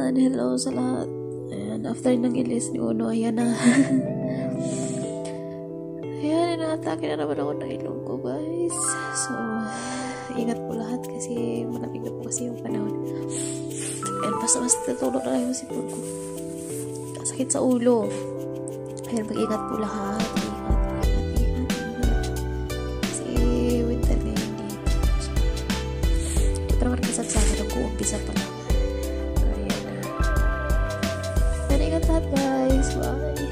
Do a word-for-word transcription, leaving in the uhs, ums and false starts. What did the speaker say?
Ayan, hello sa lahat. Ayan, after nang ilis ni Uno, ayan na. Ayan, inaatake na naman ako ng ilong ko, guys. So, ingat po lahat kasi malamig na po kasi yung panahon. Ayan, basta-basta natulog na lang yung sipon ko. Sakit sa ulo. Ayan, mag-ingat po lahat. Ingat, ingat, ingat, ingat. Kasi winter na yun dito. So, hindi pa naman kasapsama. Nag-uumpisa pa lang. Ayan na. Ayan, ingat lahat, guys. Bye.